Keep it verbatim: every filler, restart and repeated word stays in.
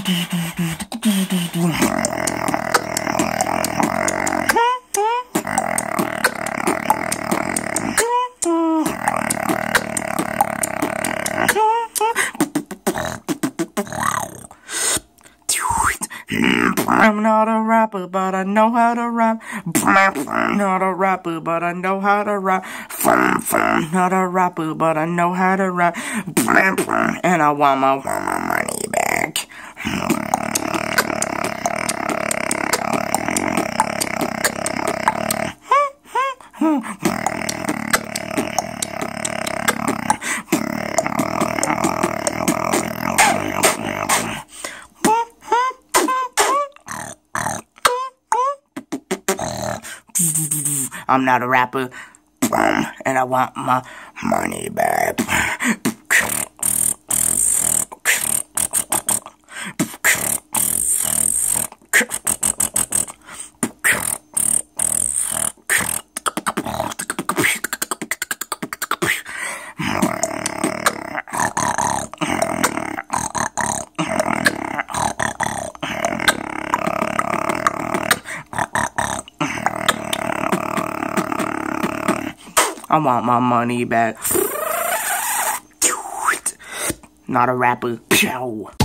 I'm not a rapper, but I know how to rap. I'm not a rapper, but I know how to rap. I'm not a rapper, but I know how to rap. And I want my, want my money back. I'm not a rapper, and I want my money back. I want my money back. Not a rapper.